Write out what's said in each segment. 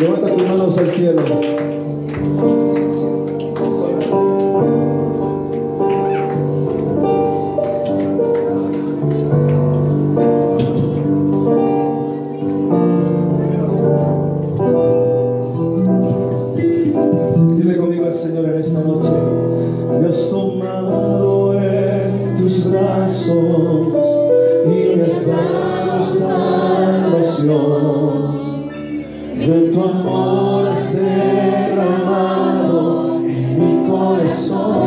Levanta tus manos al cielo. Dile conmigo al Señor en esta noche: me has tomado en tus brazos y me has dado salvación. De tu amor has derramado en mi corazón.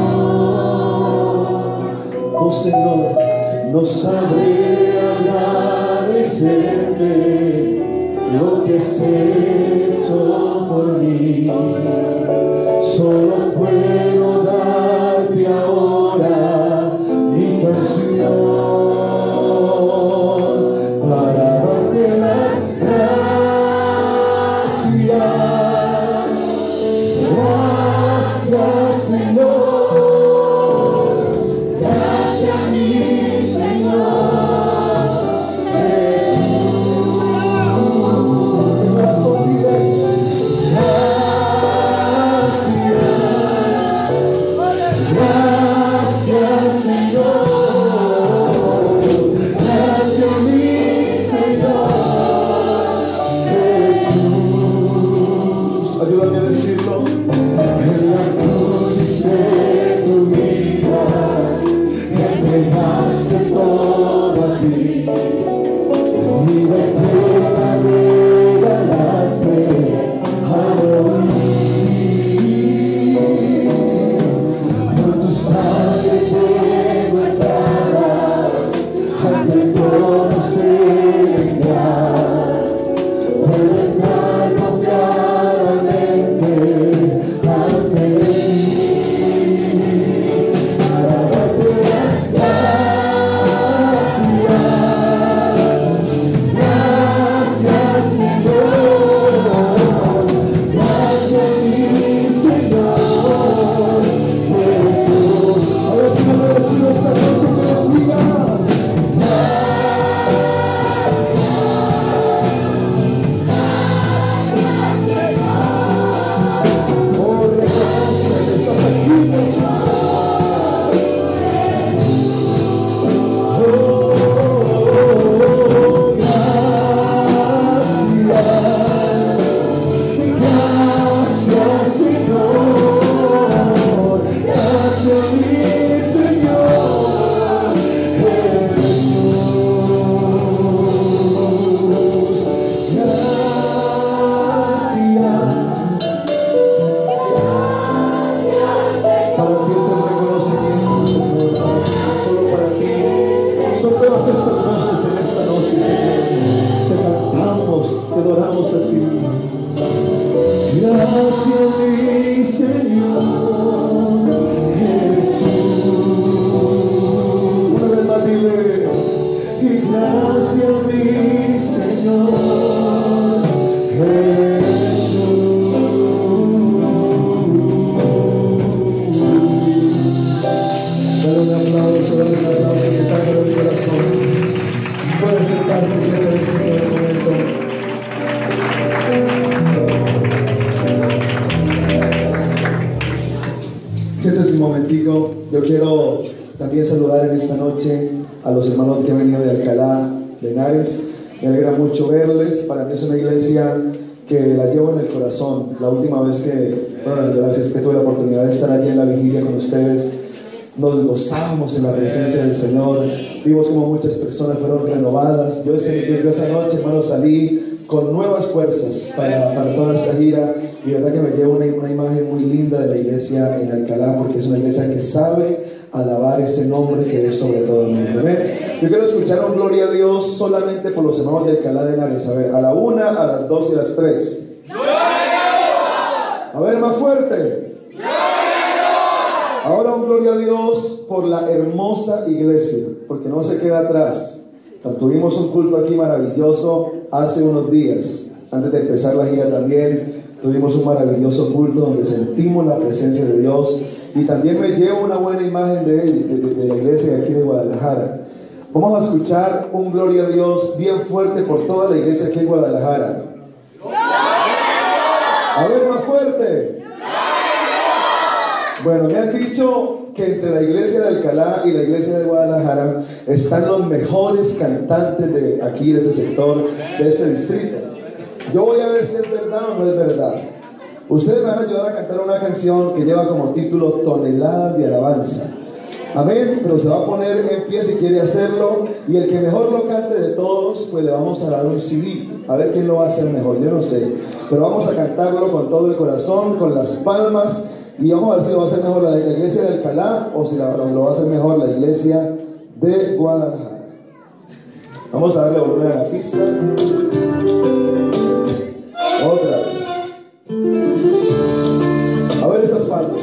Oh Señor, no sabré agradecerte lo que has hecho por mí. Solo puedo darte ahora mi canción para darte las gracias. Gracias, Señor. Gracias, mi Señor Jesús. Mi corazón dice gracias, Señor. Gracias, mi Señor Jesús. Ayúdame a decirlo. En la cruz de tu vida me entregaste todo a ti. Mi vida me regalaste a mí. Por tu sangre tengo entrada ante el trono celestial. Puedo entrar confiadamente ante ti para darte las gracias. Gracias, Señor. Gracias, mi Señor Jesús. Ahora quiero decir esta noche que lo diga. Oh, reconoce que estás aquí, Jesús. Oh, gracias, Señor. Gracias, mi Señor Jesús. Gracias. Para ti es el reconocimiento, Señor. Solo para ti son todas estas voces en esta noche, Señor. Te cantamos, te adoramos a ti. Gracias, mi Señor Jesús. Una vez más dile: y gracias, mi Señor Jesús. Dale un aplauso, que salga de mi corazón. Puede sentarse, iglesia del Señor, en un momento. Siéntese un momentico. Yo quiero también saludar en esta noche a los hermanos que han venido de Alcalá de Henares. Me alegra mucho verles. Para mí es una iglesia que la llevo en el corazón. La última vez que, las gracias que tuve la oportunidad de estar allí en la vigilia con ustedes, nos gozamos en la presencia del Señor. Vimos como muchas personas fueron renovadas. Yo esa noche, hermano, salí con nuevas fuerzas para toda esta gira. Y verdad que me llevo una imagen muy linda de la iglesia en Alcalá, porque es una iglesia que sabe alabar ese nombre que es sobre todo el nombre. ¿Ven? Yo quiero escuchar un gloria a Dios solamente por los hermanos de Alcalá de Henares. A ver, a la 1, a las 2 y a las 3. ¡Gloria a Dios! A ver, más fuerte. ¡Gloria a Dios! Ahora un gloria a Dios por la hermosa iglesia, porque no se queda atrás. Tuvimos un culto aquí maravilloso hace unos días. Antes de empezar la gira también tuvimos un maravilloso culto donde sentimos la presencia de Dios. Y también me llevo una buena imagen de la iglesia de aquí de Guadalajara. Vamos a escuchar un gloria a Dios bien fuerte por toda la iglesia aquí en Guadalajara. ¡Gloria a Dios! Bueno, me han dicho que entre la iglesia de Alcalá y la iglesia de Guadalajara están los mejores cantantes de aquí, de este sector, de este distrito. Yo voy a ver si es verdad o no es verdad. Ustedes me van a ayudar a cantar una canción que lleva como título Toneladas de Alabanza. Amén, pero se va a poner en pie si quiere hacerlo. Y el que mejor lo cante de todos, pues le vamos a dar un CD. A ver quién lo va a hacer mejor, yo no sé. Pero vamos a cantarlo con todo el corazón, con las palmas. Y vamos a ver si lo va a hacer mejor la iglesia de Alcalá o si lo va a hacer mejor la iglesia de Guadalajara. Vamos a darle volumen a la pista. Otra vez. A ver estas palmas.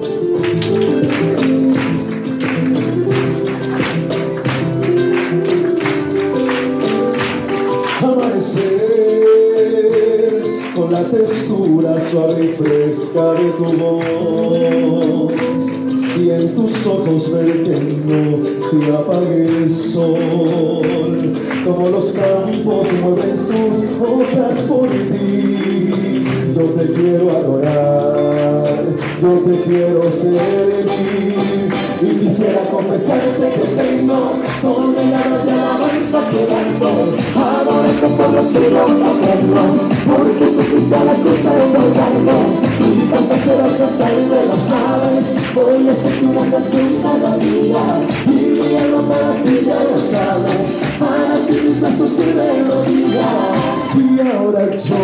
Amanecer con la textura suave y fresca de tu voz, y en tus ojos ver que no se apague el sol, como los campos mueven sus hojas por ti. Yo te quiero adorar, yo te quiero servir, y quisiera confesarte que tengo toneladas de alabanza que darte, adorarte por los siglos eternos, porque tú fuiste a la cruz a salvarme, y tantas horas cantarme las aves. Voy a hacerte una canción cada día, y mi alma para ti ya lo sabes, para ti mis brazos y melodías. Y ahora yo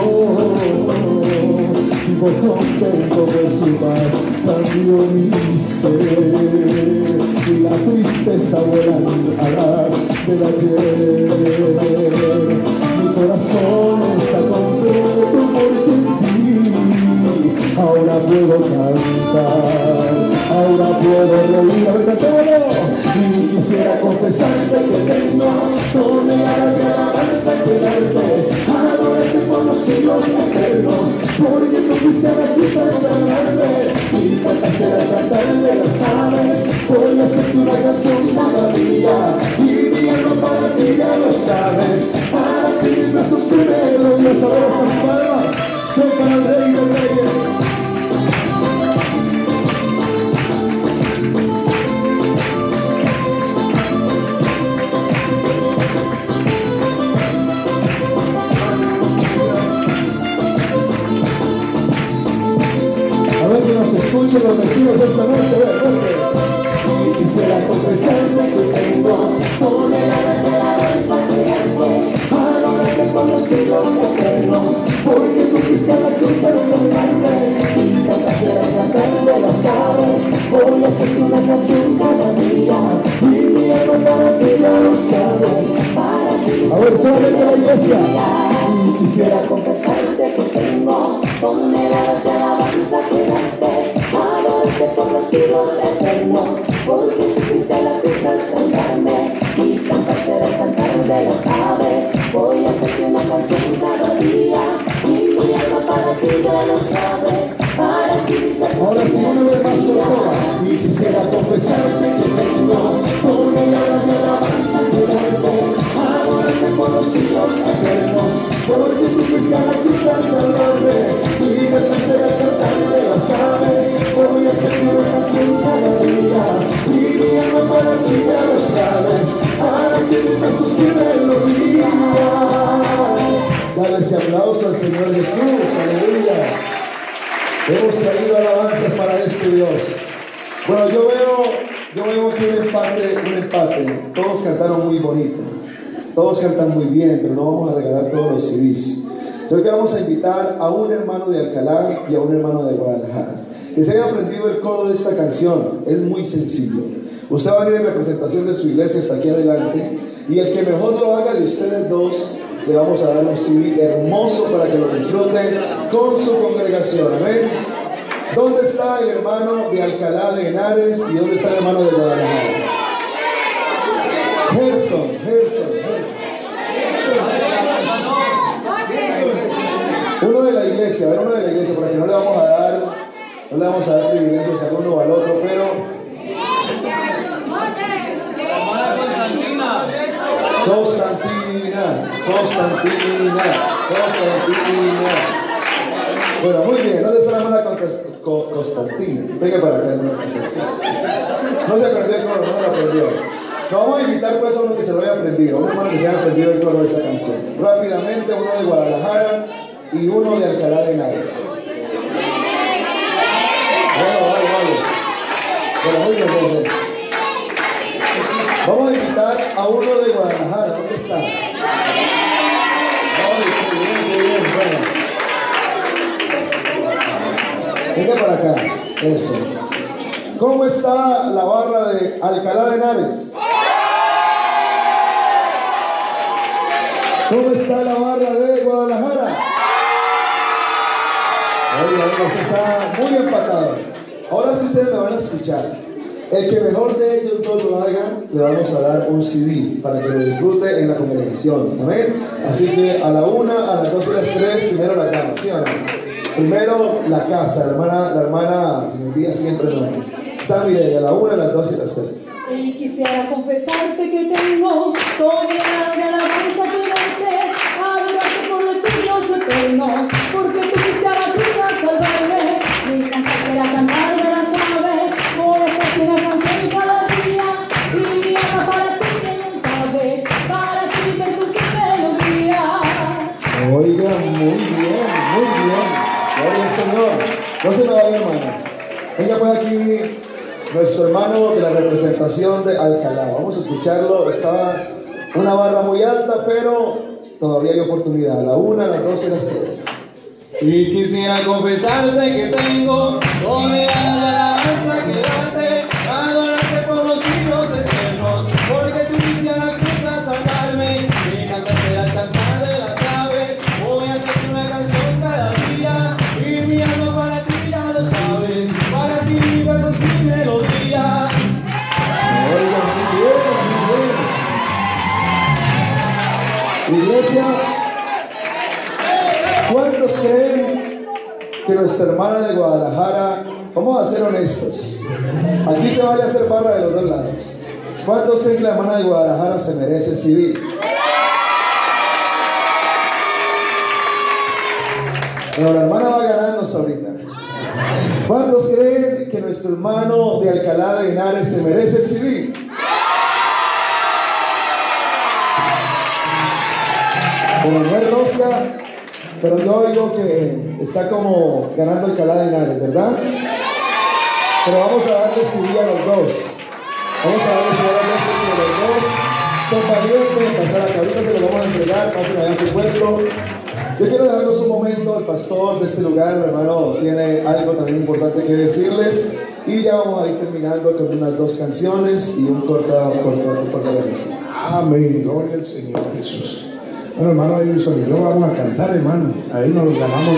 vivo contento de su paz, cambió mi ser, y la tristeza vuela alas del ayer. Mi corazón está completo por ti. Ahora puedo cantar, ahora puedo reír, a ver, cantemos. Y quisiera confesarte que tengo toneladas de alabanza que darte, adorarte por los siglos eternos, porque tú fuiste a la cruz a salvarme, y para hacer al cantar de las aves. Voy a hacerte una canción cada día, y mi alma para ti ya lo sabes, para ti mis brazos y melodías. Ahora estas palmas son para el Rey de Reyes. Escuchen los vecinos esta noche, y quisiera confesarte que tengo toneladas de alabanza que darte, adorarte por los siglos eternos, porque tú fuiste a la cruz a salvarme, y cantaste al cantar de las aves. Voy a hacerte una canción cada día, y mi alma para ti ya lo sabes, para ti. A ver, suave de la iglesia. Y quisiera confesarte que tengo toneladas de alabanza que darte, adorarte por los siglos eternos, porque tú fuiste a la cruz a salvarme, y cantaste al cantar de las aves. Voy a hacerte una canción cada día, y mi alma para ti ya lo sabes, para ti mis versos. Ahora sí, una vez más con toda. Y quisiera confesarte que tengo toneladas de alabanza que darte, adorarte por los siglos eternos, porque tú fuiste a la cruz a salvarme, y cantaste al cantar de las aves. Voy a hacerte una canción cada día, y mi alma para ti ya lo sabes, para ti mis versos y melodías. Dale ese aplauso al Señor Jesús, aleluya. Hemos traído alabanzas para este Dios. Bueno, yo veo aquí un empate. Todos cantaron muy bonito, todos cantan muy bien, pero no vamos a regalar todos los CDs. Solo que vamos a invitar a un hermano de Alcalá y a un hermano de Guadalajara que se haya aprendido el coro de esta canción. Es muy sencillo. Usted va a venir en representación de su iglesia hasta aquí adelante, y el que mejor lo haga de ustedes dos, le vamos a dar un CD hermoso para que lo disfruten con su congregación. Amén. ¿Dónde está el hermano de Alcalá de Henares y dónde está el hermano de Guadalajara? Gerson. Uno de la iglesia, para que no le vamos a dar privilegios al uno o al otro, pero Constantina. Bueno, muy bien, ¿dónde está la hermana Constantina? Venga para acá, hermana Constantina. No se aprendió el coro, no lo aprendió. Nos vamos a invitar pues a uno que se lo haya aprendido, un hermano que se haya aprendido el coro de esta canción. Rápidamente, uno de Guadalajara y uno de Alcalá de Henares. Vale. Bueno, muy bien. Vamos a invitar a uno de Guadalajara. ¿Dónde está? Muy bien, bueno. Venga para acá. Eso. ¿Cómo está la barra de Alcalá de Henares? ¿Cómo está la barra de Guadalajara? Oiga, está muy empatado. Ahora sí ustedes me van a escuchar. El que mejor de ellos dos lo hagan, le vamos a dar un CD para que lo disfrute en la congregación. ¿Amén? Así que a la 1, a las 2 y a las 3, primero la cama, ¿sí o no? Primero la casa, la hermana, se me olvida siempre el nombre. San Miguel, a la 1, a las 2 y a las 3. Y quisiera confesarte que tengo toda mi alabanza que darte, adorarte por los siglos eternos, porque tú fuiste a la cruz a salvarme. Mi cantar será cantar de las aves, voy a hacer una canción cada día, y mi alma para ti que no sabe, para ti Jesús y melodía. Oiga, muy bien. Gloria al Señor. No se me vaya, hermano. Venga pues aquí nuestro hermano de la representación de Alcalá. Vamos a escucharlo. Está una barra muy alta, pero todavía hay oportunidad. A la 1, a las 2 y a las 3. Y quisiera confesarte que tengo toda la alabanza que darte, adorarte por los siglos eternos, porque tú fuiste a la cruz a salvarme. Mi cantar será el cantar de las aves, voy a hacerte una canción cada día, y mi alma para ti ya lo sabes, para ti versos y melodías. Oiga, muy bien. Iglesia, ¿cuántos creen que nuestra hermana de Guadalajara, vamos a ser honestos, aquí se vale hacer barra de los dos lados? ¿Cuántos creen que la hermana de Guadalajara se merece el CD? Pero la hermana va ganando hasta ahorita. ¿Cuántos creen que nuestro hermano de Alcalá de Henares se merece el CD? Como no es Rosia, pero yo oigo que está como ganando Alcalá de Henares, ¿verdad? Pero vamos a darle CD a los dos. Vamos a darle CD a los dos. Son valientes, pasar acá. Ahorita se los vamos a entregar, pasen allá a su puesto. Yo quiero dejarlos un momento, el pastor de este lugar, mi hermano, tiene algo también importante que decirles. Y ya vamos a ir terminando con unas 2 canciones y un corta bendición. Amén, gloria al Señor Jesús. Bueno, hermano Edison y yo vamos a cantar, hermano. Ahí nos ganamos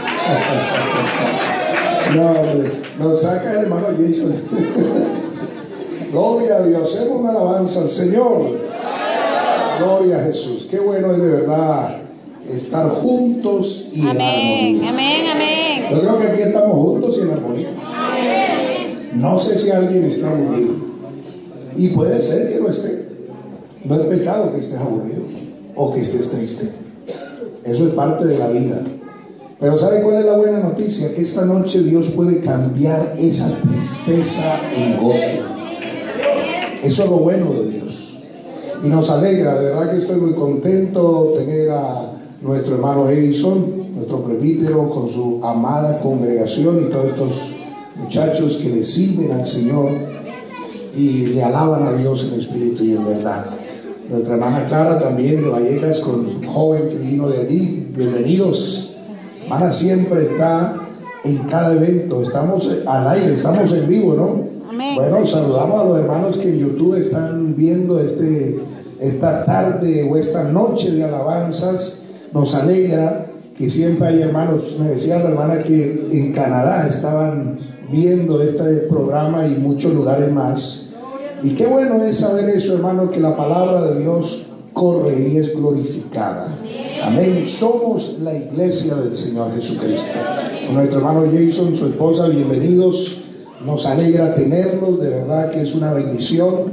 No, hombre, nos saca el hermano Jason. Gloria a Dios, hacemos una alabanza al Señor. Gloria a Jesús. Qué bueno es de verdad estar juntos y en armonía. Amén. Yo creo que aquí estamos juntos y en armonía. No sé si alguien está aburrido. Y puede ser que lo esté. No es pecado que estés aburrido o que estés triste. Eso es parte de la vida. Pero ¿sabe cuál es la buena noticia? Que esta noche Dios puede cambiar esa tristeza en gozo. Eso es lo bueno de Dios. Y nos alegra, de verdad que estoy muy contento tener a nuestro hermano Edison, nuestro presbítero, con su amada congregación y todos estos muchachos que le sirven al Señor y le alaban a Dios en espíritu y en verdad. Nuestra hermana Clara también de Vallecas, con un joven que vino de allí. Bienvenidos. Hermana siempre está en cada evento. Estamos al aire, estamos en vivo, ¿no? Amén. Bueno, saludamos a los hermanos que en YouTube están viendo esta tarde o esta noche de alabanzas. Nos alegra que siempre hay hermanos. Me decía la hermana que en Canadá estaban viendo este programa y muchos lugares más. Y qué bueno es saber eso, hermano, que la palabra de Dios corre y es glorificada. Amén. Somos la iglesia del Señor Jesucristo. Nuestro hermano Jason, su esposa, bienvenidos. Nos alegra tenerlos, de verdad que es una bendición.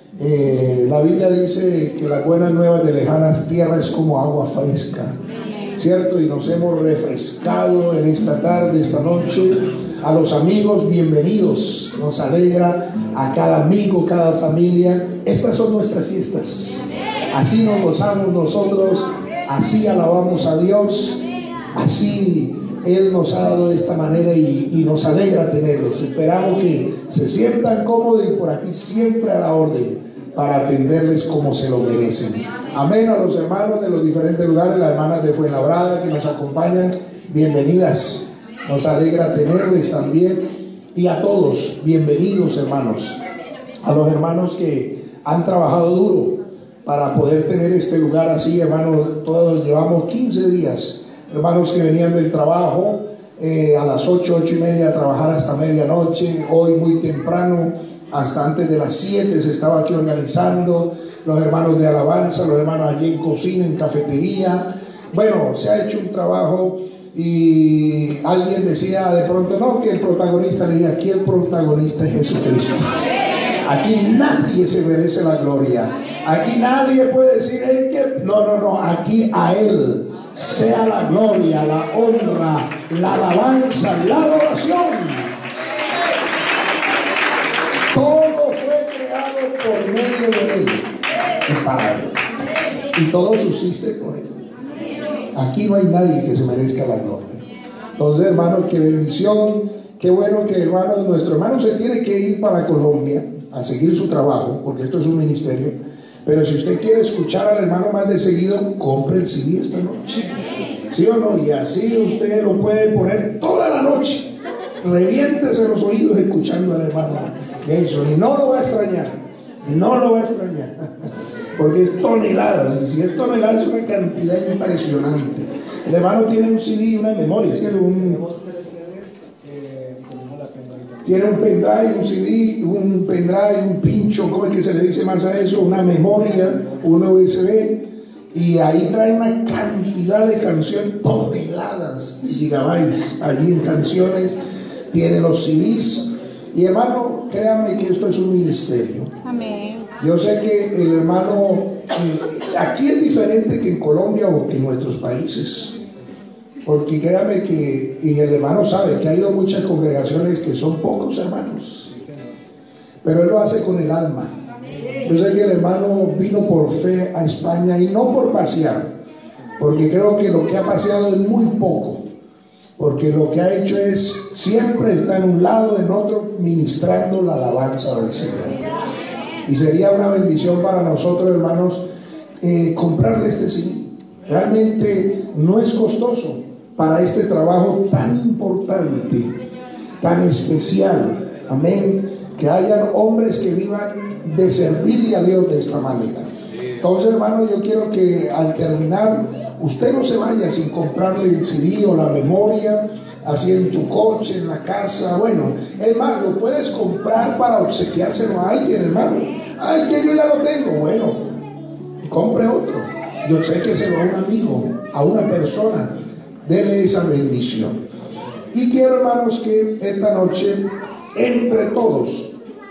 La Biblia dice que las buenas nuevas de lejanas tierras es como agua fresca. ¿cierto? Y nos hemos refrescado en esta tarde, esta noche. A los amigos, bienvenidos. Nos alegra a cada amigo, cada familia. Estas son nuestras fiestas. Así nos gozamos nosotros, así alabamos a Dios, así Él nos ha dado de esta manera y nos alegra tenerlos. Esperamos que se sientan cómodos y por aquí siempre a la orden para atenderles como se lo merecen. Amén. A los hermanos de los diferentes lugares, las hermanas de Fuenlabrada que nos acompañan, bienvenidas. Nos alegra tenerles también. Y a todos, bienvenidos hermanos. A los hermanos que han trabajado duro para poder tener este lugar así, hermanos. Todos llevamos 15 días. Hermanos que venían del trabajo a las 8, 8 y media a trabajar hasta medianoche. Hoy muy temprano, hasta antes de las 7 se estaba aquí organizando. Los hermanos de alabanza, los hermanos allí en cocina, en cafetería. Bueno, se ha hecho un trabajo. Y alguien decía de pronto, no, que el protagonista, le dije, aquí el protagonista es Jesucristo. Aquí nadie se merece la gloria. Aquí nadie puede decir, que no, aquí a Él sea la gloria, la honra, la alabanza, la adoración. Todo fue creado por medio de Él y para Él, y todo subsiste por Él. Aquí no hay nadie que se merezca la gloria. Entonces, hermanos, qué bendición, qué bueno que nuestro hermano se tiene que ir para Colombia a seguir su trabajo, porque esto es un ministerio. Pero si usted quiere escuchar al hermano más de seguido, compre el CD esta noche. ¿Sí o no? Y así usted lo puede poner toda la noche. Reviéntese los oídos escuchando al hermano. Eso, y no lo va a extrañar. No lo va a extrañar. Porque es toneladas, y si es toneladas es una cantidad impresionante. El hermano tiene un CD y una memoria, ¿sí? Tiene un pendrive, un CD, un pendrive, un pincho, ¿cómo es que se le dice más a eso? Una memoria, una USB, y ahí trae una cantidad de canciones, toneladas de gigabytes allí en canciones. Tiene los CDs, y hermano, créanme que esto es un ministerio. Amén. Yo sé que el hermano, aquí es diferente que en Colombia o que en nuestros países, porque créame que, y el hermano sabe que ha ido a muchas congregaciones que son pocos hermanos, pero él lo hace con el alma. Yo sé que el hermano vino por fe a España y no por pasear, porque creo que lo que ha paseado es muy poco, porque lo que ha hecho es siempre estar en un lado, en otro, ministrando la alabanza del Señor. Y sería una bendición para nosotros, hermanos, comprarle este CD. Realmente no es costoso para este trabajo tan importante, tan especial. Amén. Que hayan hombres que vivan de servirle a Dios de esta manera. Entonces, hermanos, yo quiero que al terminar usted no se vaya sin comprarle el CD o la memoria, así en tu coche, en la casa. Bueno, es más, lo puedes comprar para obsequiárselo a alguien, hermano. Ay, que yo ya lo tengo. Bueno, compre otro. Yo sé que se lo a un amigo, a una persona. Dele esa bendición. Y quiero, hermanos, que esta noche, entre todos,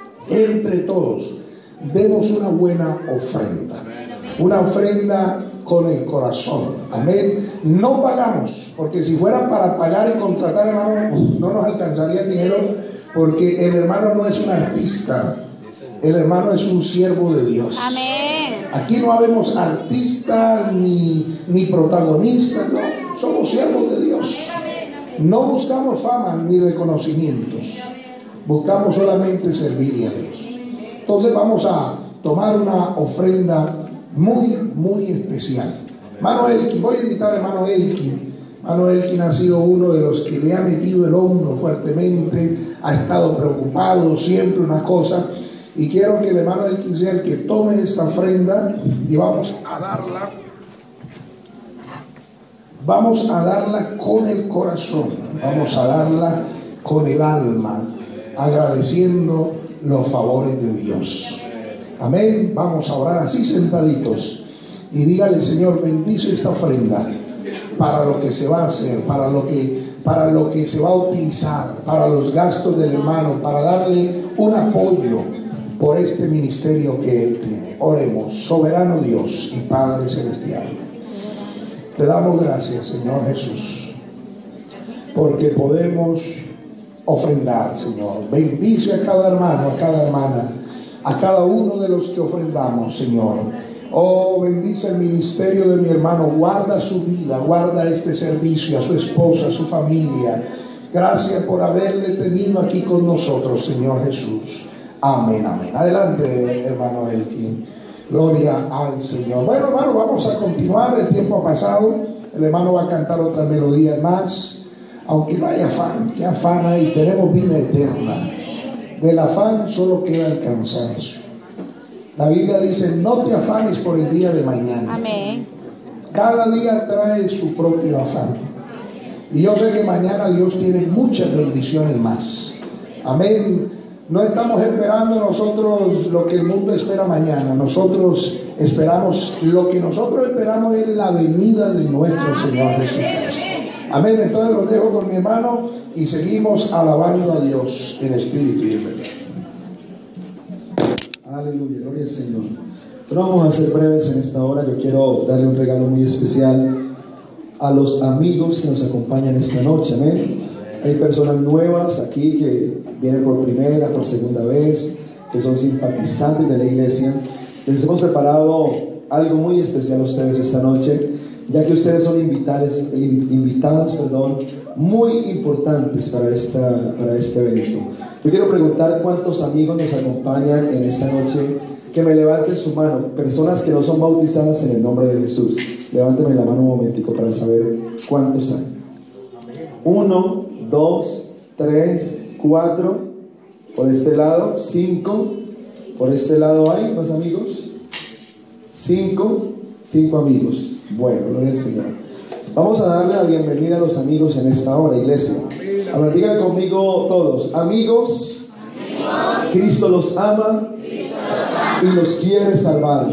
demos una buena ofrenda. Una ofrenda con el corazón. Amén. No pagamos, porque si fuera para pagar y contratar, hermano, no nos alcanzaría el dinero, porque el hermano no es un artista. El hermano es un siervo de Dios. Amén. Aquí no habemos artistas ni protagonistas, no. Somos siervos de Dios. No buscamos fama ni reconocimientos. Buscamos solamente servirle a Dios. Entonces vamos a tomar una ofrenda muy especial. Hermano Elkin, voy a invitar a hermano Elkin. Hermano Elkin ha sido uno de los que le ha metido el hombro fuertemente, ha estado preocupado siempre una cosa, y quiero que el hermano Elkin sea el que tome esta ofrenda y vamos a darla con el corazón, vamos a darla con el alma, agradeciendo los favores de Dios. Amén. Vamos a orar así sentaditos y dígale: Señor, bendice esta ofrenda para lo que se va a hacer, para lo que se va a utilizar, para los gastos del hermano, para darle un apoyo por este ministerio que él tiene. Oremos. Soberano Dios y Padre Celestial, Te damos gracias, Señor Jesús, porque podemos ofrendar, Señor. Bendice a cada hermano, a cada hermana, a cada uno de los que ofrendamos, Señor. Oh, bendice el ministerio de mi hermano, guarda su vida, guarda este servicio, a su esposa, a su familia. Gracias por haberle tenido aquí con nosotros, Señor Jesús. Amén, amén. Adelante, hermano Elkin. Gloria al Señor. Bueno, hermano, vamos a continuar. El tiempo ha pasado. El hermano va a cantar otra melodía más. Aunque no hay afán, ¿qué afán hay? Tenemos vida eterna. Del afán solo queda el cansancio. La Biblia dice: no te afanes por el día de mañana. Amén. Cada día trae su propio afán. Y yo sé que mañana Dios tiene muchas bendiciones más. Amén. No estamos esperando nosotros lo que el mundo espera mañana. Nosotros esperamos, lo que nosotros esperamos es la venida de nuestro Señor Jesucristo. Amén. Entonces los dejo con mi hermano y seguimos alabando a Dios en espíritu y en verdad. Aleluya, gloria al Señor. Pero vamos a ser breves en esta hora. Yo quiero darle un regalo muy especial a los amigos que nos acompañan esta noche. Amén. Hay personas nuevas aquí que vienen por primera, por segunda vez, que son simpatizantes de la iglesia. Les hemos preparado algo muy especial a ustedes esta noche, ya que ustedes son invitadas, muy importantes para este evento. Yo quiero preguntar cuántos amigos nos acompañan en esta noche. Que me levanten su mano, personas que no son bautizadas en el nombre de Jesús. Levántame la mano un momentico para saber cuántos hay. 1, 2, 3, 4. Por este lado, 5. Por este lado hay más amigos. 5 amigos. Bueno, gloria al Señor. Vamos a darle la bienvenida a los amigos en esta hora, iglesia. A ver, digan conmigo todos: amigos, Cristo los ama y los quiere salvar.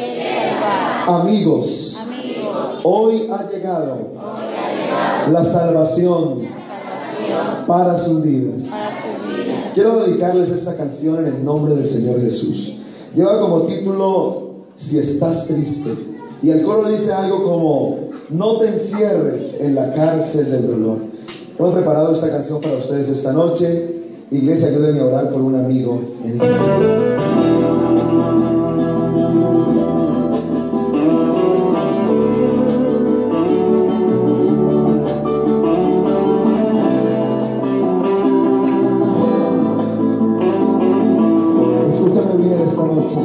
Amigos, hoy ha llegado la salvación para sus vidas. Quiero dedicarles esta canción en el nombre del Señor Jesús. Lleva como título: Si estás triste. Y el coro dice algo como: no te encierres en la cárcel del dolor. Hemos preparado esta canción para ustedes esta noche. Iglesia, ayúdenme a orar por un amigo en este momento. Escúchame bien esta noche.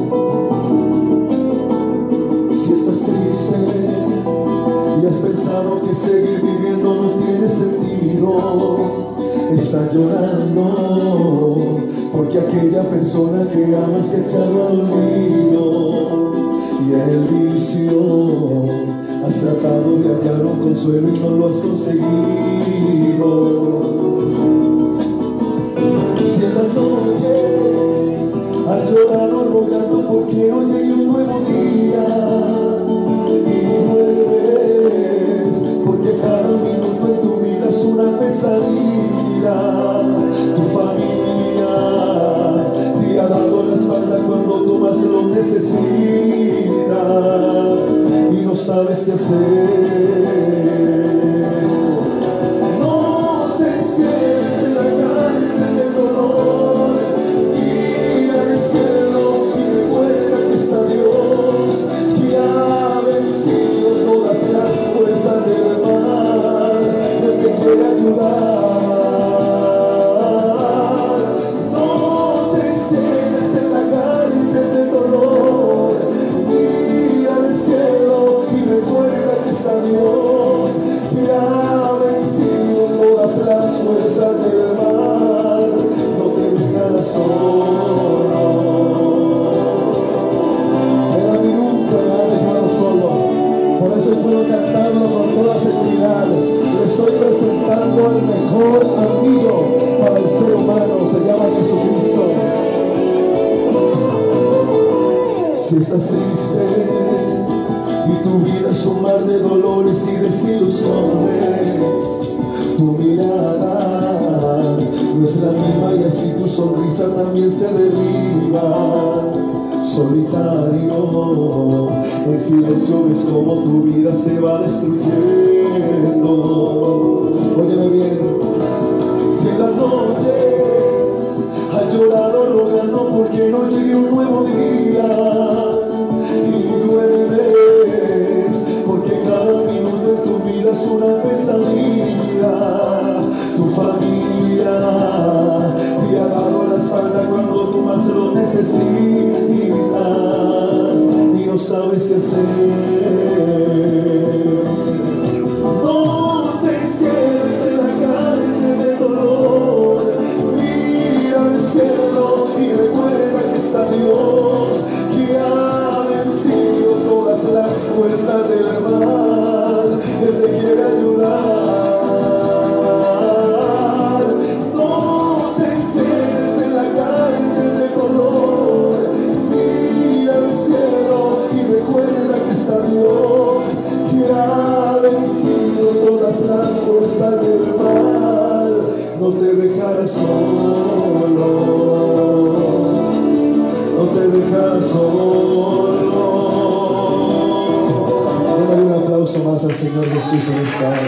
Si estás triste y has pensado que seguir viviendo no tiene sentido, estás llorando porque aquella persona que amas te ha echado al olvido, y en el vicio has tratado de hallar un consuelo y no lo has conseguido. Si en las noches has llorado rogando porque no llegue un nuevo día, y vuelves porque cada minuto en tu vida es una pesadilla. Tu familia te ha dado la espalda cuando tú más lo necesitas y no sabes qué hacer. No te encierres en la cárcel del dolor. Mira al cielo y recuerda que está Dios, que ha vencido todas las fuerzas del mal. Él te quiere ayudar. Dios que ha vencido todas las fuerzas del mal. No te digas solo. Él a mí nunca me ha dejado solo. Por eso puedo cantarlo con toda seguridad. Le estoy presentando al mejor amigo para el ser humano. Se llama Jesucristo. Si estás triste y tu vida es un mar de dolores y desilusiones, tu mirada no es la misma y así tu sonrisa también se derriba. solitario. En silencio ves como tu vida se va destruyendo. Óyeme bien, si en las noches has llorado rogando porque no llegue un nuevo día, y duermes porque cada minuto en tu vida es una pesadilla. Tu familia te ha dado la espalda cuando tú más lo necesitas y no sabes qué hacer. No te encierres en la cárcel del dolor. Mira al cielo y recuerda que está Dios, que ha vencido todas las fuerzas del mal. Él te quiere ayudar. No te encierres en la cárcel del dolor. Mira al cielo y recuerda que está Dios, que ha vencido todas las fuerzas del mal. No te dejarás solo, no te dejarás solo. Démosle un aplauso más al Señor Jesús en esta hora.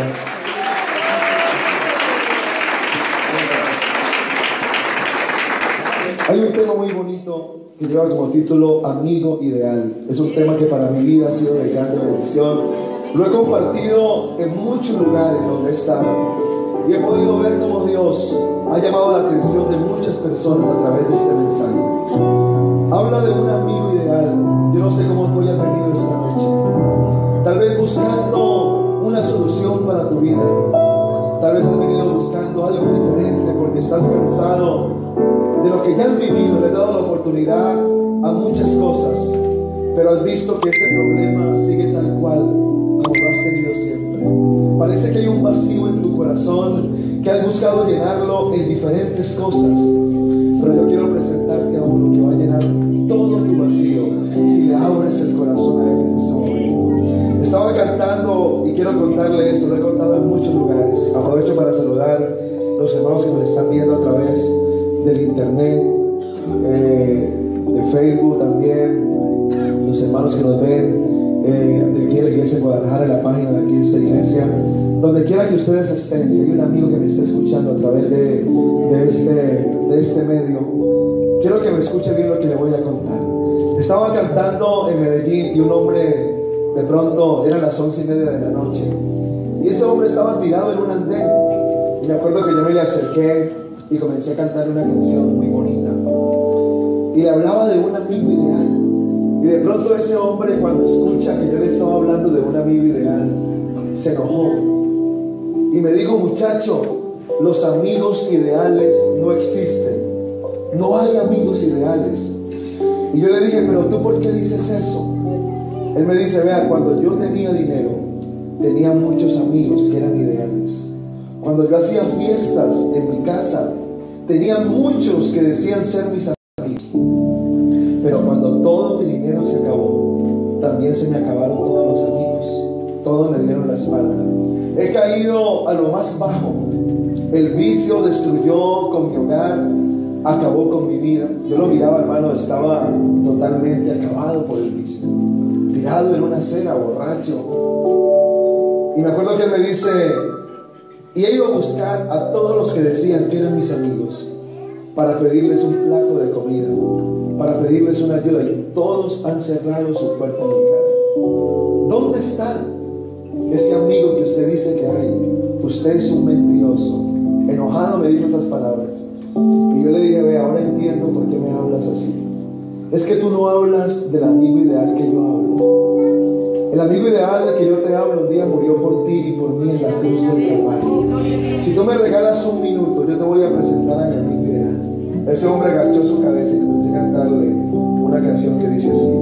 Hay un tema muy bonito que lleva como título Amigo Ideal. Es un tema que para mi vida ha sido de grande bendición. Lo he compartido en muchos lugares donde he estado y he podido ver cómo Dios ha llamado la atención de muchas personas a través de este mensaje. Habla de un amigo ideal. Yo no sé cómo tú hayas venido esta noche, tal vez buscando una solución para tu vida, tal vez has venido buscando algo diferente porque estás cansado de lo que ya has vivido. Le has dado la oportunidad a muchas cosas, pero has visto que ese problema sigue tal cual como lo has tenido siempre. Parece que hay un vacío en tu corazón que has buscado llenarlo en diferentes cosas, pero yo quiero presentarte a uno que va a llenar todo tu vacío si le abres el corazón a Él en este momento. Estaba cantando y quiero contarle eso, lo he contado en muchos lugares. Aprovecho para saludar a los hermanos que nos están viendo a través del internet, de Facebook también, los hermanos que nos ven de aquí en la iglesia de Guadalajara, en la página de aquí de esta iglesia, donde quiera que ustedes estén. Si hay un amigo que me esté escuchando a través de este medio, quiero que me escuche bien lo que le voy a contar. Estaba cantando en Medellín y un hombre, de pronto eran las 11:30 de la noche, y ese hombre estaba tirado en un andén. Y me acuerdo que yo me le acerqué y comencé a cantar una canción muy bonita y le hablaba de un amigo ideal. Y de pronto ese hombre, cuando escucha que yo le estaba hablando de un amigo ideal, se enojó y me dijo: muchacho, los amigos ideales no existen, no hay amigos ideales. Y yo le dije: pero tú, ¿por qué dices eso? Él me dice: vea, cuando yo tenía dinero, tenía muchos amigos que eran ideales. Cuando yo hacía fiestas en mi casa, tenía muchos que decían ser mis amigos. Pero cuando todo mi dinero se acabó, también se me acabaron todos los amigos. Todos me dieron la espalda. He caído a lo más bajo. El vicio destruyó con mi hogar, acabó con mi vida. Yo lo miraba, hermano, estaba totalmente acabado por el vicio, tirado en una acera, borracho. Y me acuerdo que él me dice, y he ido a buscar a todos los que decían que eran mis amigos para pedirles un plato de comida, para pedirles una ayuda, y todos han cerrado su puerta en mi cara. ¿Dónde está ese amigo que usted dice que hay? Usted es un mentiroso. Enojado me dijo esas palabras. Y yo le dije: ve, ahora entiendo por qué me hablas así. Es que tú no hablas del amigo ideal que yo hablo. El amigo ideal del que yo te hablo un día murió por ti y por mí en la cruz del Calvario. Si tú me regalas un minuto, yo te voy a presentar a mi amigo ideal. Ese hombre agachó su cabeza y comencé a cantarle una canción que dice así: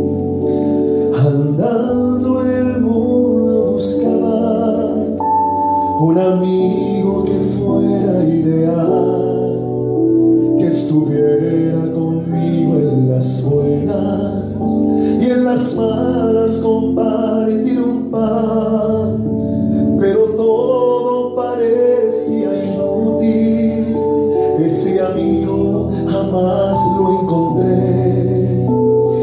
andando en el mundo buscaba un amigo que fuera ideal, que estuviera conmigo en las buenas y en las malas, compartir un pan. Pero todo parecía inútil, ese amigo jamás lo encontré.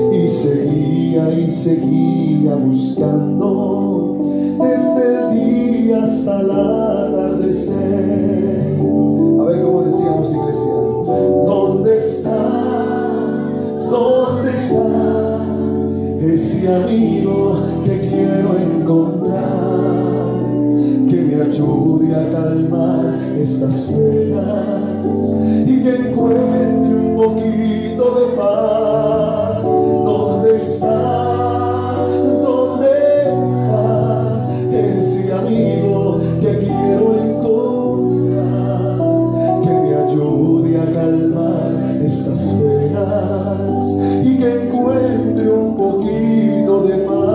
buscando desde el día hasta el atardecer. A ver cómo decíamos, iglesia. ¿Dónde está? ¿Dónde está ese amigo que quiero encontrar? Que me ayude a calmar estas penas y que encuentre un poquito de paz. ¿Dónde está? ¿Dónde está ese amigo que quiero encontrar? Que me ayude a calmar estas penas y que encuentre un poquito de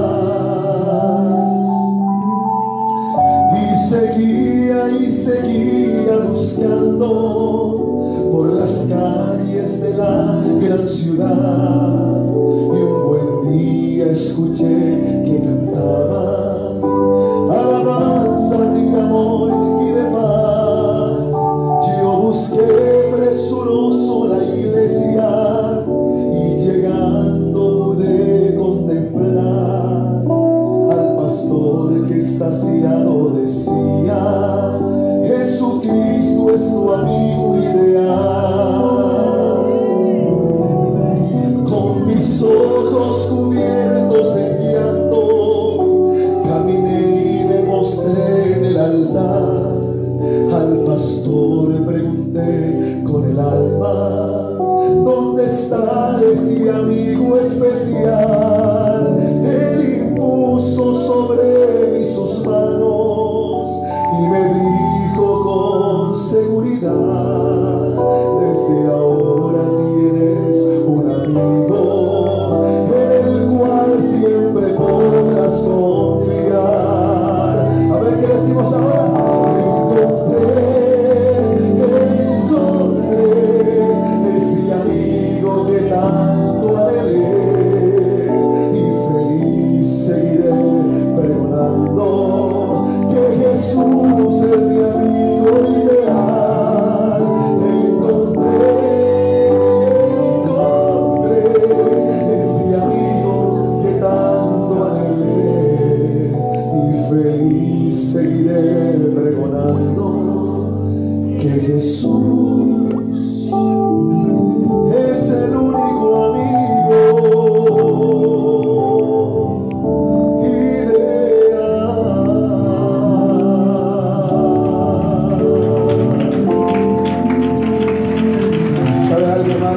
paz. Y seguía buscando por las calles de la gran ciudad, y un buen día escuché que cantaban alabanzas de amor y de paz. Yo busqué presuroso la iglesia y llegando pude contemplar al pastor que extasiado decía: Jesucristo es tu amigo ideal. Con mis ojos cubiertos en llanto, caminé y me mostré en el altar. Al pastor pregunté con el alma: ¿dónde está ese amigo especial? Él impuso sobre mí sus manos y me dijo con seguridad: desde ahora tienes un amigo en el cual siempre podrás confiar. A ver qué decimos ahora. Encontré ese amigo que tanto anhelé, y feliz seguiré pregonando que Jesús es mi amigo ideal. Encontré ese amigo que tanto anhelé, y feliz seguiré pregonando que Jesús es el único amigo ideal. ¿Sabe algo, hermano?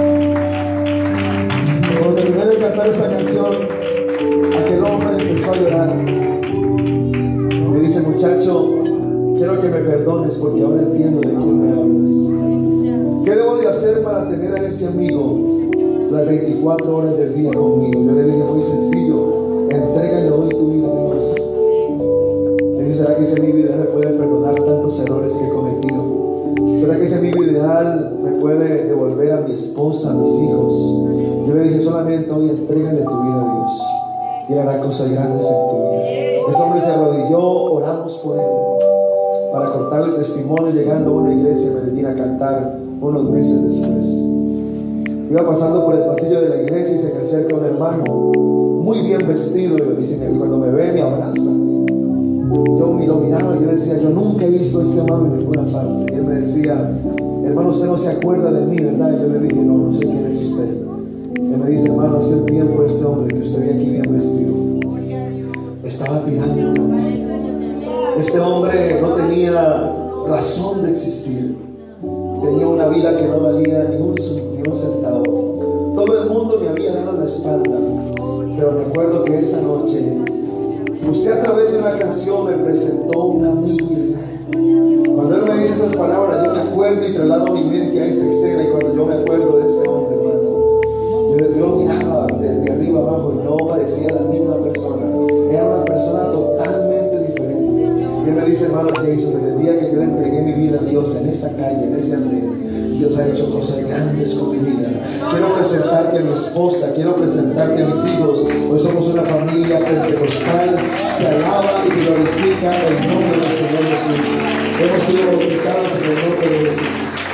Cuando terminé de cantar esa canción, aquel hombre empezó a llorar. Me dice: muchacho, quiero que me perdones porque ahora entiendo de quién me hablas. ¿Qué debo de hacer para tener a ese amigo las 24 horas del día conmigo? Yo le dije: muy sencillo, entrégale hoy tu vida a Dios. Le dije: ¿será que ese amigo ideal me puede perdonar tantos errores que he cometido? ¿Será que ese amigo ideal me puede devolver a mi esposa, a mis hijos? Yo le dije: solamente hoy entrégale tu vida a Dios y Él hará cosas grandes en tu vida. Ese hombre se arrodilló, oramos por él para cortarle testimonio, llegando a una iglesia en Medellín a cantar unos meses después. Iba pasando por el pasillo de la iglesia y se me acerca un hermano muy bien vestido, y cuando me ve me abraza. Yo me lo miraba y yo decía: yo nunca he visto a este hermano en ninguna parte. Y él me decía: hermano, usted no se acuerda de mí, ¿verdad? Y yo le dije: no sé quién es usted. Él me dice: hermano, hace un tiempo este hombre que usted ve aquí bien vestido estaba tirando. Este hombre no tenía razón de existir. Tenía una vida que no valía ni un centavo. Todo el mundo me había dado la espalda. Pero recuerdo que esa noche usted, a través de una canción, me presentó un amigo. Cuando él me dice esas palabras, yo me acuerdo y traslado mi mente a esa escena. Y cuando yo me acuerdo de ese hombre, hermano, yo miraba de arriba abajo y no parecía la misma persona. Era una persona totalmente diferente. Y él me dice: hermano Jason, desde el día que yo le entregué mi vida a Dios en esa calle, en ese andén, Dios ha hecho cosas grandes con mi vida. Quiero presentarte a mi esposa, quiero presentarte a mis hijos. Hoy somos una familia pentecostal que alaba y glorifica el nombre del Señor Jesús. Hemos sido bautizados en el nombre de Jesús.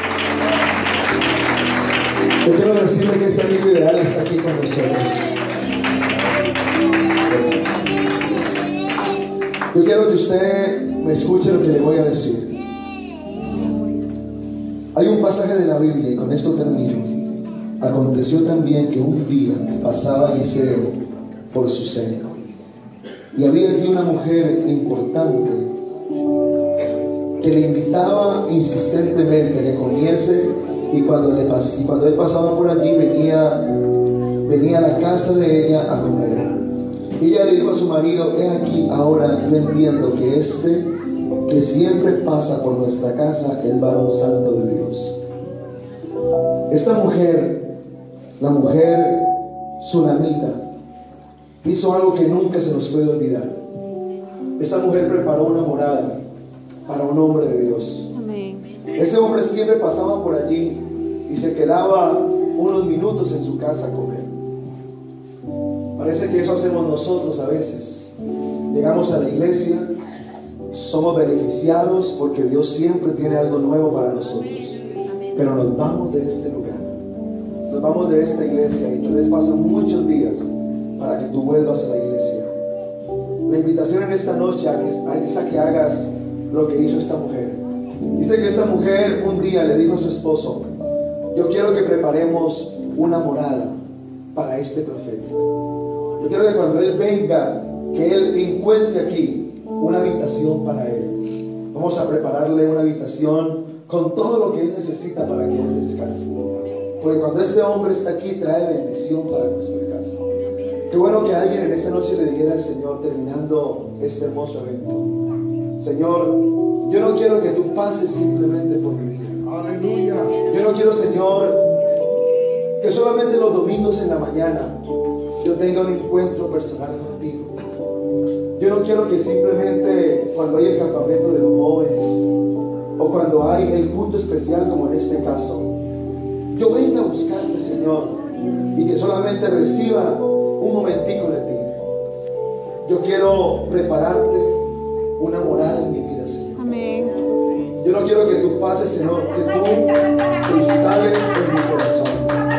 Yo quiero decirle que ese amigo ideal está aquí con nosotros. Yo quiero que usted me escuche lo que le voy a decir. Hay un pasaje de la Biblia, y con esto termino. Aconteció también que un día pasaba Eliseo por su seno, y había allí una mujer importante que le invitaba insistentemente a que comiese, y cuando él pasaba por allí venía a la casa de ella a comer. Y ella le dijo a su marido: he aquí, ahora yo entiendo que que siempre pasa por nuestra casa, el varón santo de Dios. Esta mujer, la mujer sunamita, hizo algo que nunca se nos puede olvidar. Esa mujer preparó una morada para un hombre de Dios. Amén. Ese hombre siempre pasaba por allí y se quedaba unos minutos en su casa a comer. Parece que eso hacemos nosotros a veces. Llegamos a la iglesia, somos beneficiados porque Dios siempre tiene algo nuevo para nosotros, pero nos vamos de este lugar, nos vamos de esta iglesia, y tal vez pasan muchos días para que tú vuelvas a la iglesia. La invitación en esta noche es a que hagas lo que hizo esta mujer. Dice que esta mujer un día le dijo a su esposo: yo quiero que preparemos una morada para este profeta. Yo quiero que cuando él venga, que él encuentre aquí una habitación para él. Vamos a prepararle una habitación con todo lo que él necesita para que él descanse. Porque cuando este hombre está aquí, trae bendición para nuestra casa. Qué bueno que alguien en esta noche le dijera al Señor, terminando este hermoso evento: Señor, yo no quiero que tú pases simplemente por mi vida. Aleluya. Yo no quiero, Señor, que solamente los domingos en la mañana yo tenga un encuentro personal contigo. Yo no quiero que simplemente cuando hay el campamento de los jóvenes o cuando hay el culto especial como en este caso, yo venga a buscarte, Señor, y que solamente reciba un momentico de ti. Yo quiero prepararte una morada en mi vida, Señor. Amén. Yo no quiero que tú pases, Señor, que tú instales en mi corazón.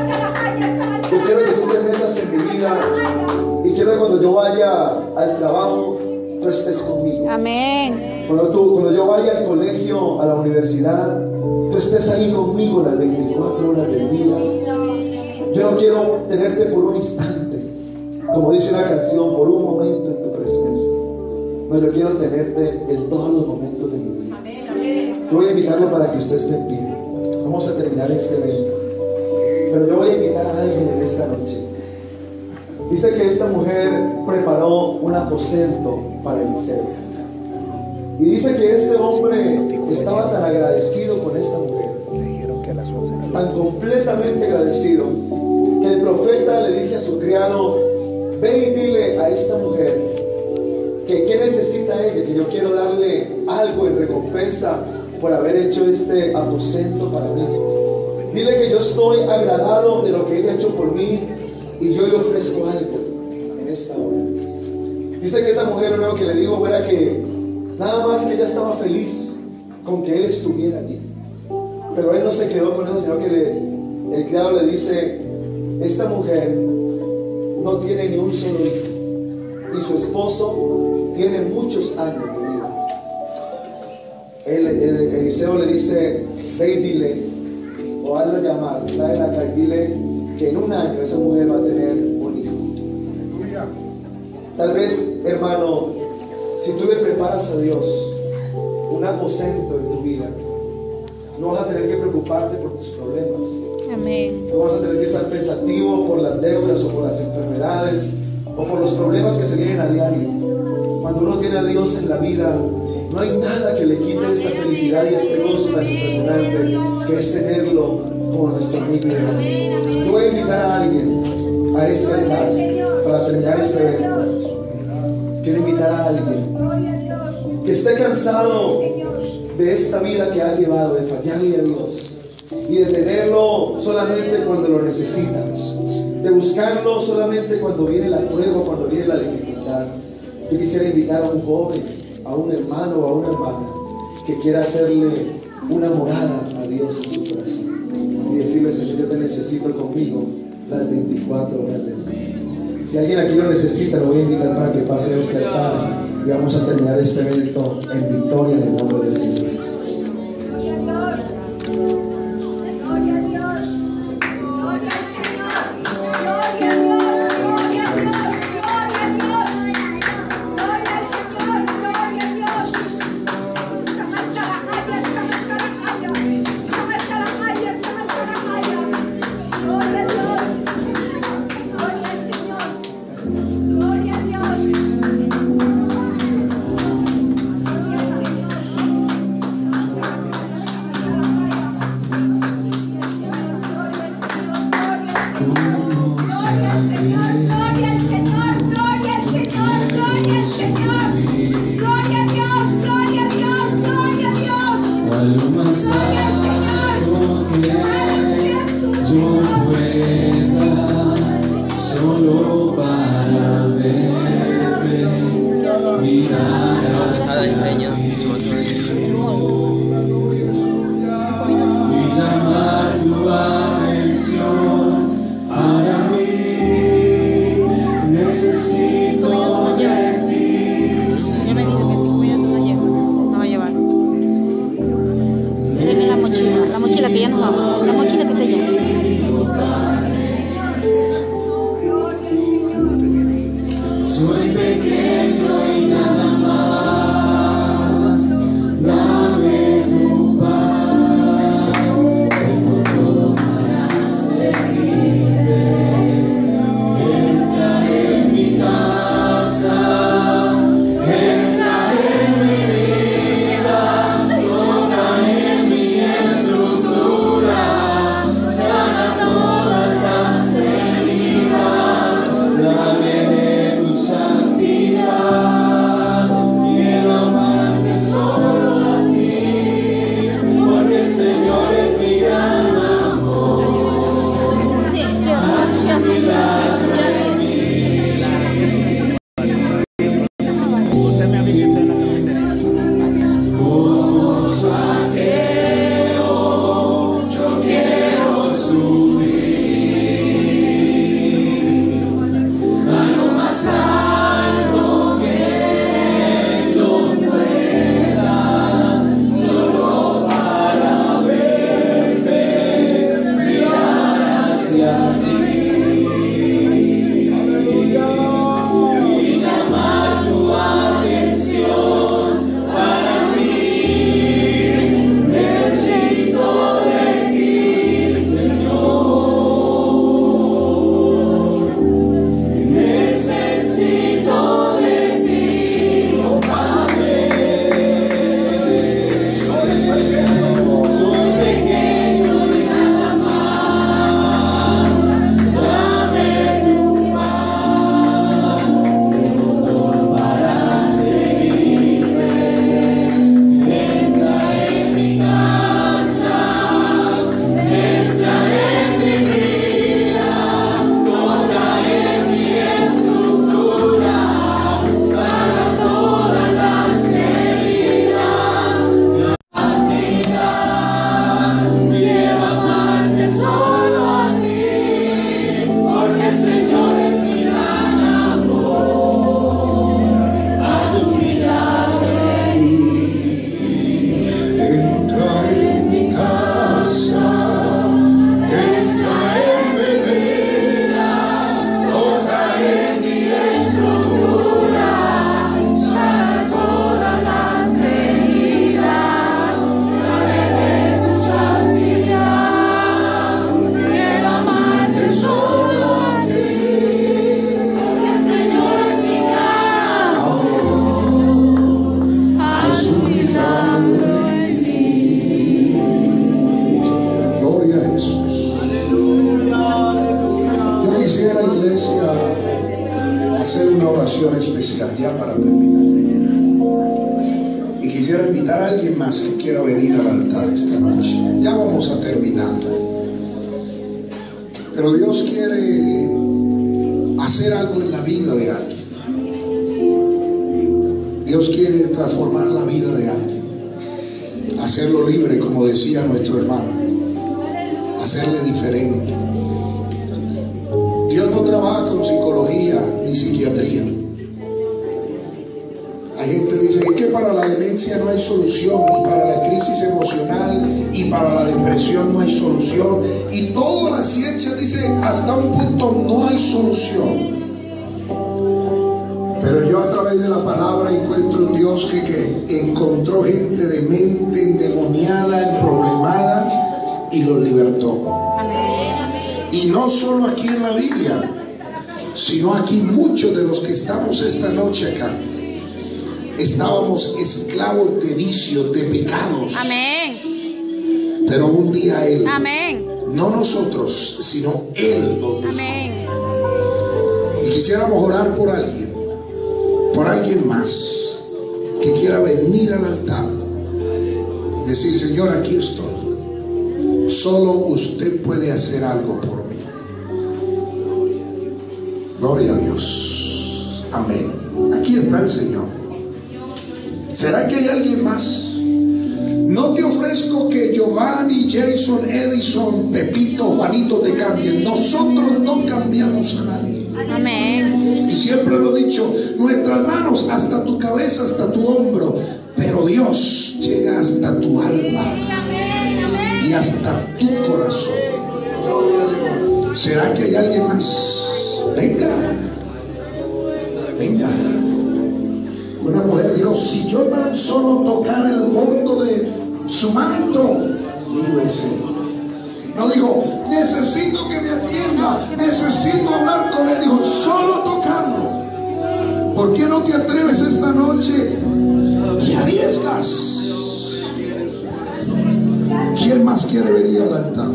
Yo quiero que tú te metas en mi vida, y quiero que cuando yo vaya al trabajo, tú estés conmigo. Amén. Cuando yo vaya al colegio, a la universidad, tú estés ahí conmigo las 24 horas del día. Yo no quiero tenerte por un instante, como dice una canción, por un momento en tu presencia. No, yo quiero tenerte en todos los momentos de mi vida. Yo voy a invitarlo para que usted esté en pie. Vamos a terminar este evento, pero yo voy a invitar a alguien en esta noche. Dice que esta mujer preparó un aposento para Eliseo, y dice que este hombre estaba tan agradecido con esta mujer, tan completamente agradecido, que el profeta le dice a su criado: ve y dile a esta mujer que qué necesita ella, que yo quiero darle algo en recompensa por haber hecho este aposento para mí. Dile que yo estoy agradado de lo que ella ha hecho por mí, y yo le ofrezco algo en esta hora. Dice que esa mujer, lo único que le digo era que nada más que ella estaba feliz con que él estuviera allí. Pero él no se quedó con eso, sino que el criado le dice: esta mujer no tiene ni un solo hijo, y su esposo tiene muchos años de vida. Eliseo le dice: ve y dile, o hazla llamar, tráela acá y dile que en un año esa mujer va a tener un hijo. Tal vez, hermano, si tú le preparas a Dios un aposento en tu vida, no vas a tener que preocuparte por tus problemas. Amén. No vas a tener que estar pensativo por las deudas o por las enfermedades o por los problemas que se vienen a diario. Cuando uno tiene a Dios en la vida, no hay nada que le quite esta felicidad y este gozo tan impresionante que es tenerlo como nuestro amigo. Yo voy a invitar a alguien a este altar para terminar este evento. Quiero invitar a alguien que esté cansado de esta vida que ha llevado, de fallarle a Dios y de tenerlo solamente cuando lo necesitas, de buscarlo solamente cuando viene la prueba, cuando viene la dificultad. Yo quisiera invitar a un joven, a un hermano o a una hermana que quiera hacerle una morada a Dios en su corazón y decirle: Señor, yo te necesito conmigo las 24 horas del día. Si alguien aquí lo necesita, lo voy a invitar para que pase a este altar y vamos a terminar este evento en victoria en el nombre del Señor Jesús. especial ya para terminar. Y quisiera invitar a alguien más que quiera venir al altar esta noche. Ya vamos a terminar. Pero Dios quiere hacer algo en la vida de alguien. Dios quiere transformar la vida de alguien, hacerlo libre, como decía nuestro hermano, hacerle diferente. Dios no trabaja con psicología ni psiquiatría. violencia no hay solución, y para la crisis emocional y para la depresión no hay solución, y toda la ciencia dice hasta un punto no hay solución. Pero yo a través de la palabra encuentro un Dios que encontró gente de mente endemoniada, emproblemada, y los libertó. Y no solo aquí en la Biblia, sino aquí muchos de los que estamos esta noche acá estábamos esclavos de vicios, de pecados. Amén. Pero un día Él, Amén. no nosotros, sino Él nos buscó. Amén. Y quisiéramos orar por alguien más que quiera venir al altar y decir: Señor, aquí estoy, solo usted puede hacer algo por mí. Gloria a Dios. Amén. Aquí está el Señor. ¿Será que hay alguien más? No te ofrezco que Giovanni, Jason, Edison, Pepito, Juanito te cambien. Nosotros no cambiamos a nadie. Amén. Y siempre lo he dicho, nuestras manos hasta tu cabeza, hasta tu hombro, pero Dios llega hasta tu alma y hasta tu corazón. ¿Será que hay alguien más? Venga, venga. Una mujer dijo: si yo tan solo tocara el borde de su manto, líbrese. No dijo: necesito que me atienda, necesito hablar con él. Dijo: solo tocarlo. ¿Por qué no te atreves esta noche? Te arriesgas. ¿Quién más quiere venir al altar?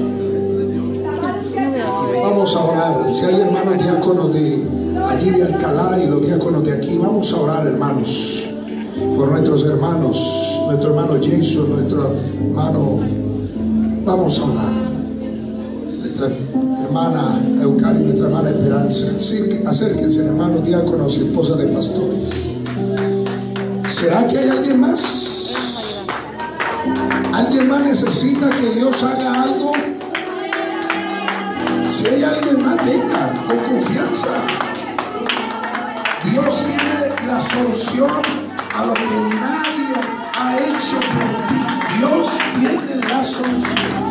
Vamos a orar. Si hay hermanos diáconos de allí de Alcalá y los diáconos de aquí, vamos a orar, hermanos, por nuestros hermanos, nuestro hermano Jason, nuestro hermano. Vamos a orar. Nuestra hermana Eucaria y nuestra hermana Esperanza. Sí, acérquense, hermanos diáconos y esposas de pastores. ¿Será que hay alguien más? ¿Alguien más necesita que Dios haga algo? Si hay alguien más, venga con confianza. Dios tiene la solución a lo que nadie ha hecho por ti. Dios tiene la solución.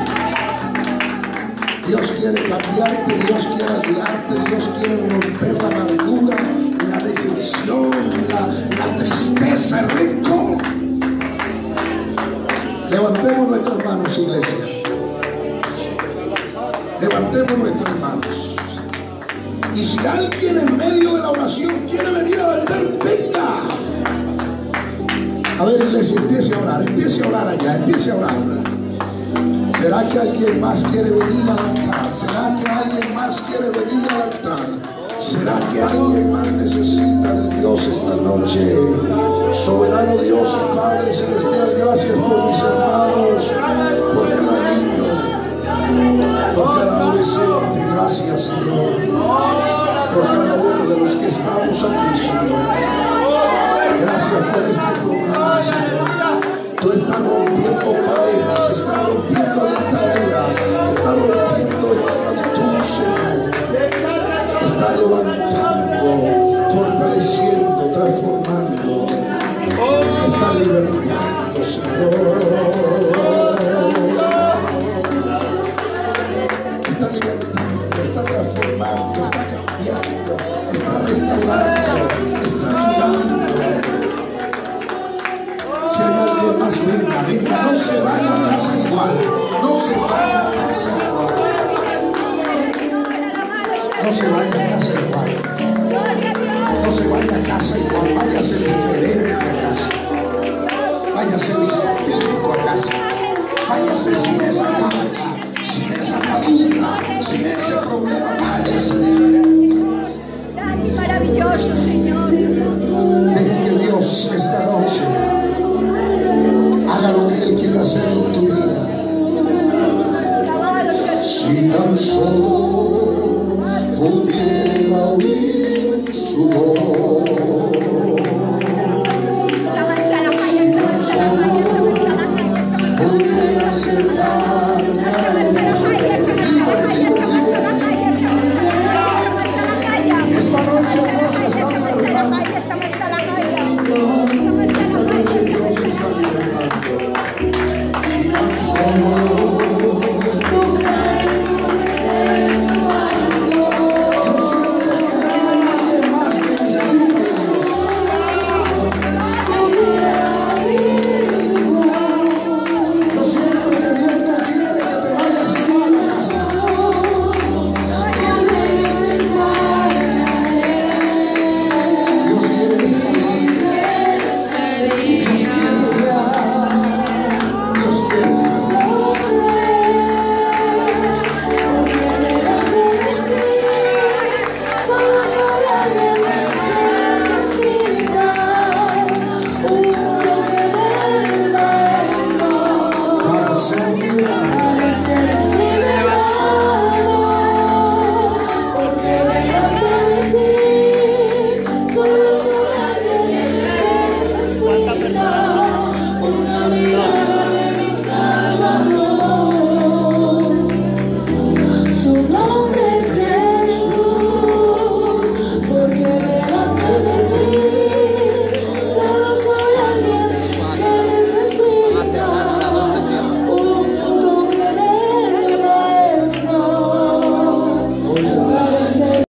Dios quiere cambiarte, Dios quiere ayudarte, Dios quiere romper la amargura, la decepción, la tristeza, el rencor. Levantemos nuestras manos, iglesia. Levantemos nuestras manos. Y si alguien en medio de la oración quiere venir al altar, venga. A ver, iglesia, empiece a orar allá, empiece a orar. ¿Será que alguien más quiere venir al altar? ¿Será que alguien más quiere venir al altar? ¿Será que alguien más necesita de Dios esta noche? Soberano Dios y Padre Celestial, gracias por mis hermanos.